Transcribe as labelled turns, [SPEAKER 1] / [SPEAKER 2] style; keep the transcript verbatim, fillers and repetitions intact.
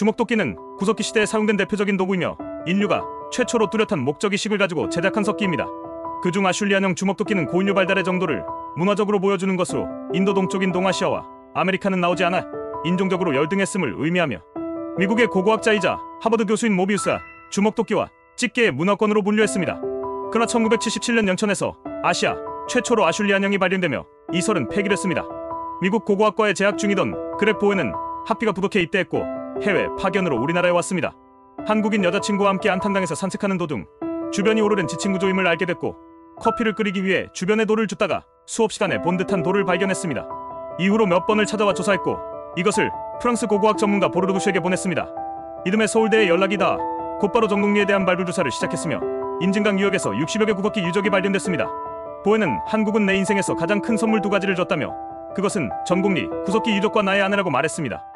[SPEAKER 1] 주먹도끼는 구석기 시대에 사용된 대표적인 도구이며 인류가 최초로 뚜렷한 목적의식을 가지고 제작한 석기입니다. 그중 아슐리안형 주먹도끼는 고인류 발달의 정도를 문화적으로 보여주는 것으로 인도 동쪽인 동아시아와 아메리카는 나오지 않아 인종적으로 열등했음을 의미하며 미국의 고고학자이자 하버드 교수인 모비우스가 주먹도끼와 집게의 문화권으로 분류했습니다. 그러나 천구백칠십칠 년 영천에서 아시아 최초로 아슐리안형이 발견되며 이설은 폐기됐습니다. 미국 고고학과에 재학 중이던 그렉 보웬은 학비가 부족해 입대했고 해외 파견으로 우리나라에 왔습니다. 한국인 여자친구와 함께 안탄강에서 산책하는 도중 주변이 오르는 지친 구조임을 알게 됐고 커피를 끓이기 위해 주변에 돌을 줍다가 수업 시간에 본 듯한 돌을 발견했습니다. 이후로 몇 번을 찾아와 조사했고 이것을 프랑스 고고학 전문가 보르르구슈에게 보냈습니다. 이듬해 서울대에 연락이 닿아 곧바로 정동리에 대한 발굴 조사를 시작했으며 인증강 유역에서 육십여 개 구석기 유적이 발견됐습니다. 보웬은 한국은 내 인생에서 가장 큰 선물 두 가지를 줬다며 그것은 전곡리 구석기 유적과 나의 아내라고 말했습니다.